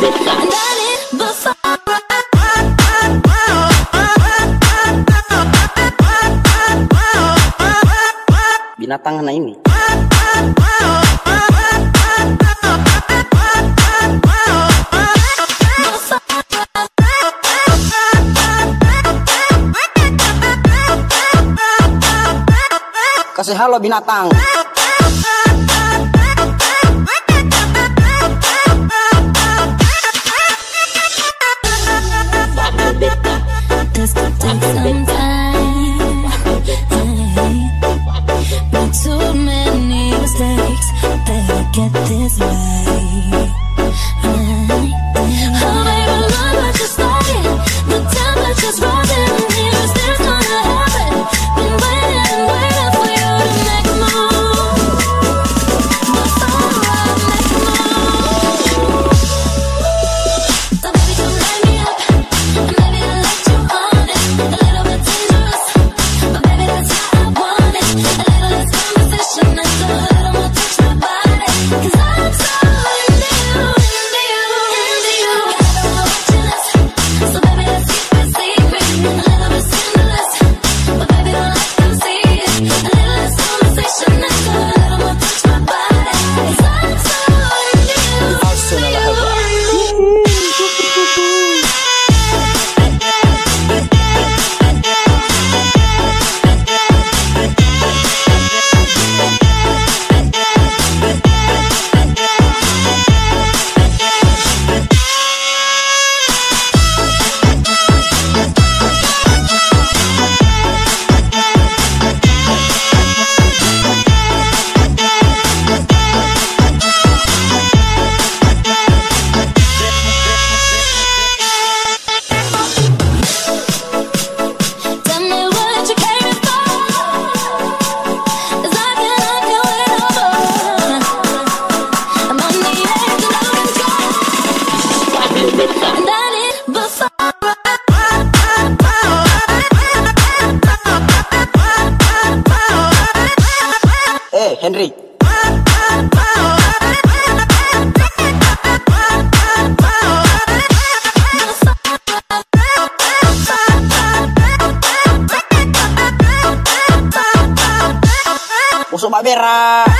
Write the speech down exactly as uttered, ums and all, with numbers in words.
Binatang anak ini. Kasih halo binatang. Too many mistakes, better get this right. Oh baby, love what you're starting. The temperature's rising. Here's this gonna happen. Been waiting and waiting for you to make a move. Before I make a move. So baby, don't light me up, and maybe I'll let you on it. A little bit dangerous, but baby, that's how I want it. A little less conversation and a little more touch my body. 'Cause I'm so into you, into you, into you. I don't know what you list, so baby, let's keep it secret. A little bit scandalous, but baby, don't let them see it. A little less conversation and a little more touch my body. 'Cause I'm so into you, into you. Tell me what you came for, 'cause I cannot do it over. I'm on the edge of no control, and I need before. Eh, Henry. Busuk Mbak Bera.